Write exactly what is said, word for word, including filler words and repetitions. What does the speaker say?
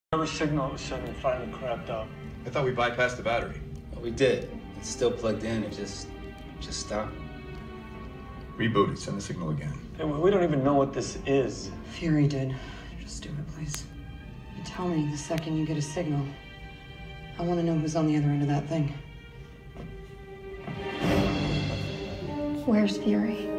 Whatever signal it was sending finally crapped out. I thought we bypassed the battery. Well, we did. It's still plugged in. It just, just stopped. Reboot it. Send the signal again. Hey, well, we don't even know what this is. Fury did. Just do it, please. You tell me the second you get a signal. I want to know who's on the other end of that thing. Where's Fury?